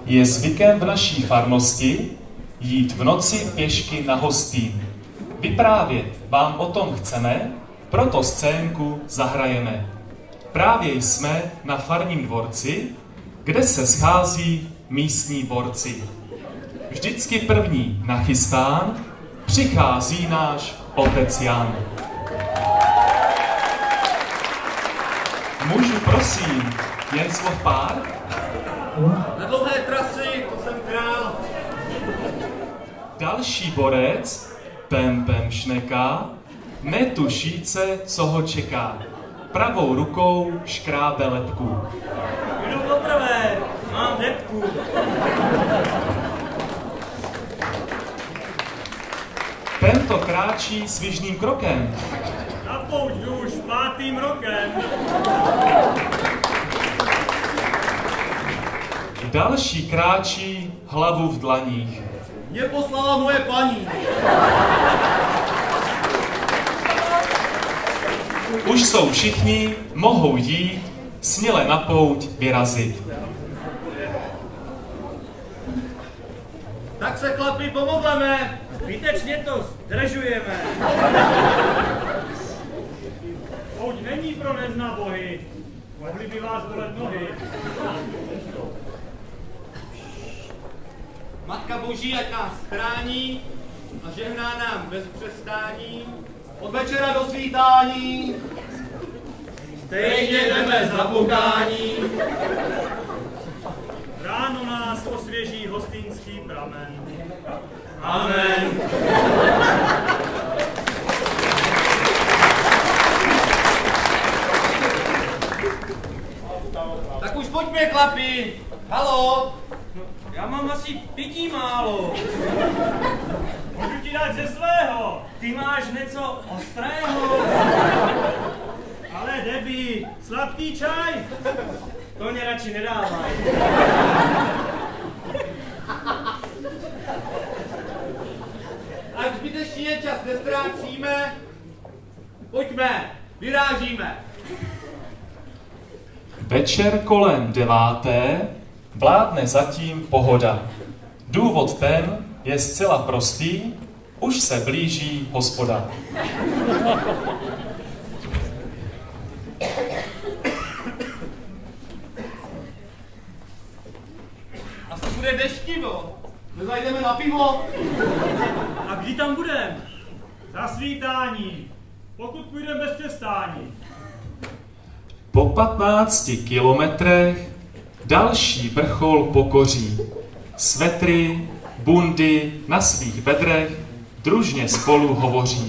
Je zvykem v naší farnosti jít v noci pěšky na Hostýn. Vyprávět vám o tom chceme, proto scénku zahrajeme. Právě jsme na farním dvorci, kde se schází místní borci. Vždycky první nachystán přichází náš otec Jan. Můžu prosím jen slov pár? Na dlouhé trasy, to jsem král. Další borec, tempem šneká, netušíce, co ho čeká. Pravou rukou škrábe lebku. Jdu poprvé, mám depku. Tento kráčí svižným krokem. Na pouť jdu už 5. rokem. Další kráčí hlavu v dlaních. Mě poslala moje paní. Už jsou všichni, mohou jít, směle na pouť vyrazit. Tak se chlapi pomodleme, zbytečně to zdržujeme. Pouť není pro neznabohy, mohli by vás bolet nohy. Matka Boží, ať nás chrání a žehná nám bez přestání. Od večera do svítání stejně jdeme za pokání. Ráno nás osvěží hostýnský pramen. Amen. Tak už pojďme, chlapi. Haló. Já mám asi pití málo. Můžu ti dát ze svého. Ty máš něco ostrého. Ale Debbie, sladký čaj? To mě radši nedávaj. Ať zbytečně čas nestrácíme, pojďme, vyrážíme. Večer kolem 9. vládne zatím pohoda. Důvod ten je zcela prostý, už se blíží hospoda. Asi bude deštivo. Nezajdeme na pivo. A kdy tam budem? Za svítání. Pokud půjdeme bez přestání. Po 15 kilometrech další vrchol pokoří. Svetry, bundy na svých bedrech družně spolu hovoří.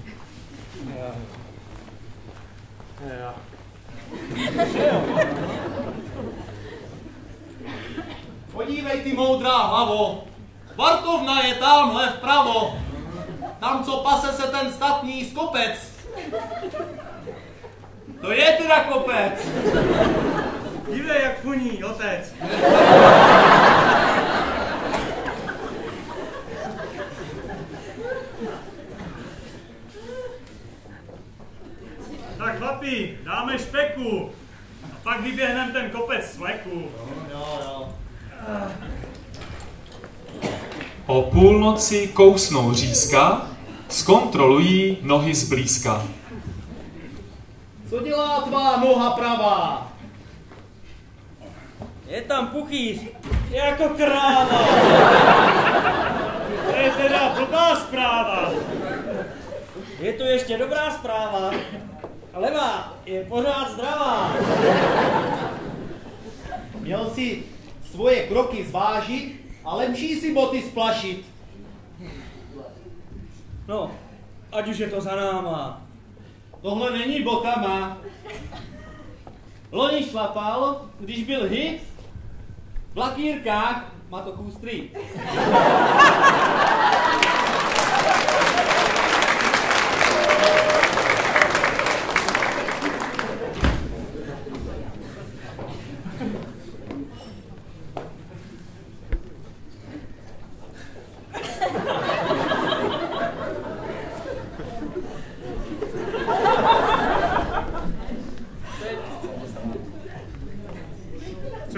Podívej ty moudrá hlavo, Bartovna je tamhle vpravo. Tam, co pase se ten statný skopec. To je teda kopec. Dívej, jak funí, otec. Tak chlapi, dáme špeku. A pak vyběhneme ten kopec z vleku. Jo. O půlnoci kousnou řízka, zkontrolují nohy zblízka. Co dělá tvá noha pravá? Je tam puchýř, jako kráva. To je teda blbá zpráva. Je to ještě dobrá zpráva. Levá je pořád zdravá. Měl si svoje kroky zvážit a lepší si boty splašit. No, ať už je to za náma. Tohle není botama. Loni šlapal, když byl hit, v lakírkách má to kůstry.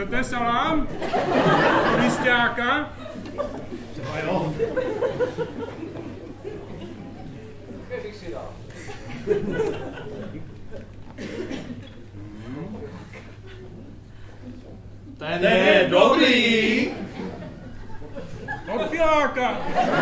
Chcete salám? Mísťáka? Třeba jo. Ten je dobrý. Od filáka.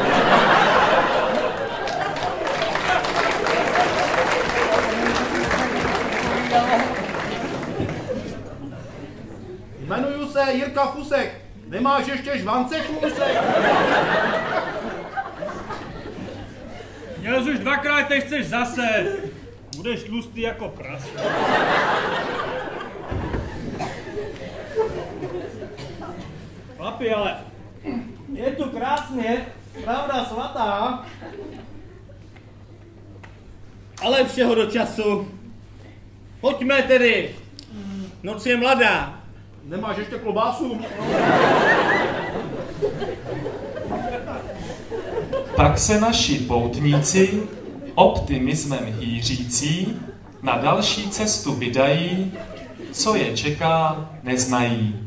Jmenuju se Jirka Fusek. Nemáš ještě žvance, Fusek? Měl jsi už dvakrát, teď chceš zase. Budeš tlustý jako prase. Chlapi, ale je tu krásně, pravda svatá, ale všeho do času. Pojďme tedy, noc je mladá. Nemáš ještě klobásu? Tak se naši poutníci, optimismem hýřící, na další cestu vydají, co je čeká, neznají.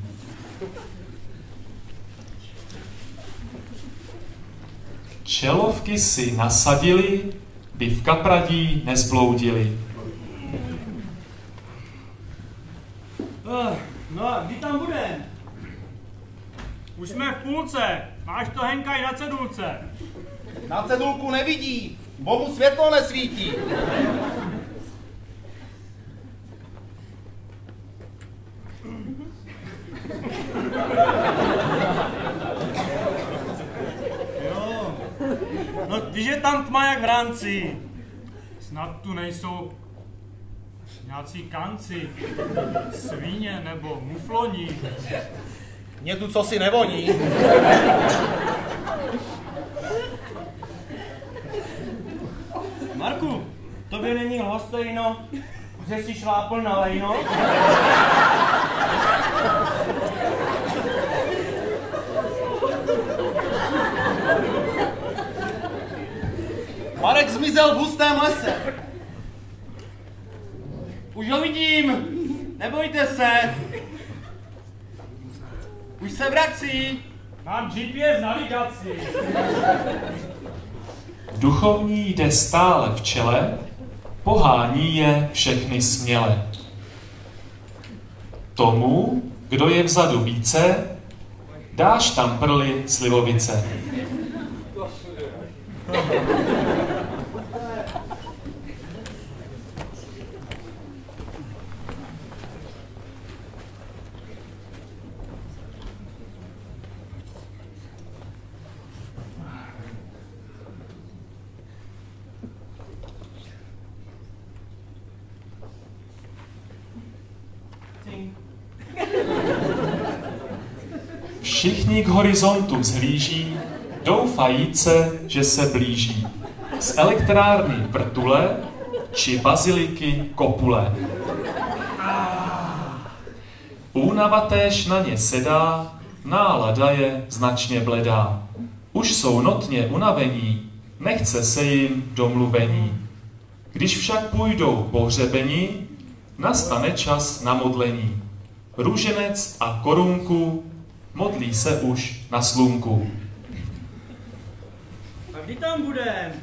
Čelovky si nasadili, by v kapradí nezbloudili. No a kdy tam budem? Už jsme v půlce. Máš to, Henka, i na cedulce. Na cedulku nevidí, bo mu světlo nesvítí. Jo, no když je tam tma jak v rámci. Snad tu nejsou nějací kanci, svíně nebo mufloni. Mně tu cosi nevoní. Marku, tobě není lhostejno, že jsi šlápl na lejno? Marek zmizel v hustém lese. Už ho vidím, nebojte se. Už se vrací. Mám GPS navigaci. Duchovní jde stále v čele, pohání je všechny směle. Tomu, kdo je vzadu více, dáš tam prly slivovice. Všichni k horizontu vzhlíží, doufajíce, že se blíží. Z elektrárny vrtule či baziliky kopule. Únava též na ně sedá, nálada je značně bledá. Už jsou notně unavení, nechce se jim domluvení. Když však půjdou po hřebení, nastane čas na modlení. Růženec a korunku modlí se už na slunku. A kdy tam budem?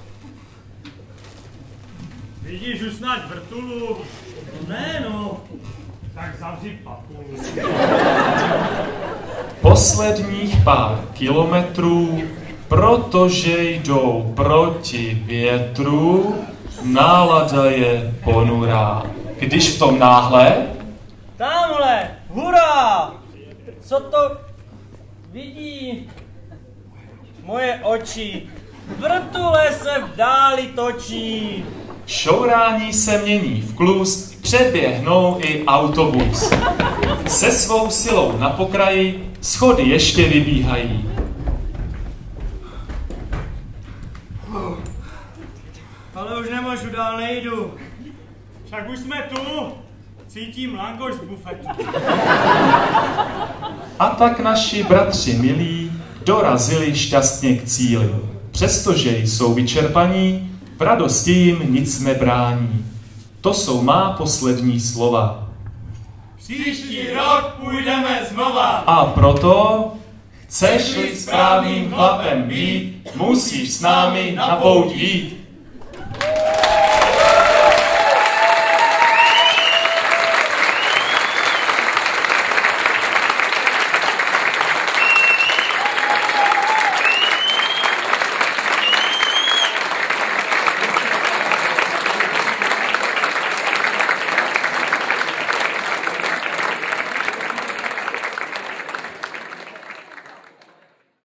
Vidíš už snad vrtulu? No ne, no. Tak zavři papulu. Posledních pár kilometrů, protože jdou proti větru, nálada je ponurá. Když v tom náhle... Tamhle, hurá! Co to vidí moje oči? Vrtule se v dáli točí. Šourání se mění v klus, předběhnou i autobus. Se svou silou na pokraji schody ještě vybíhají. Ale už nemůžu, dál nejdu. Však už jsme tu. Cítím langoš z bufetu. A tak naši bratři milí dorazili šťastně k cíli. Přestože jsou vyčerpaní, v radosti jim nic nebrání. To jsou má poslední slova. Příští rok půjdeme znova. A proto, chceš-li správným chlapem být, musíš s námi na pouť jít.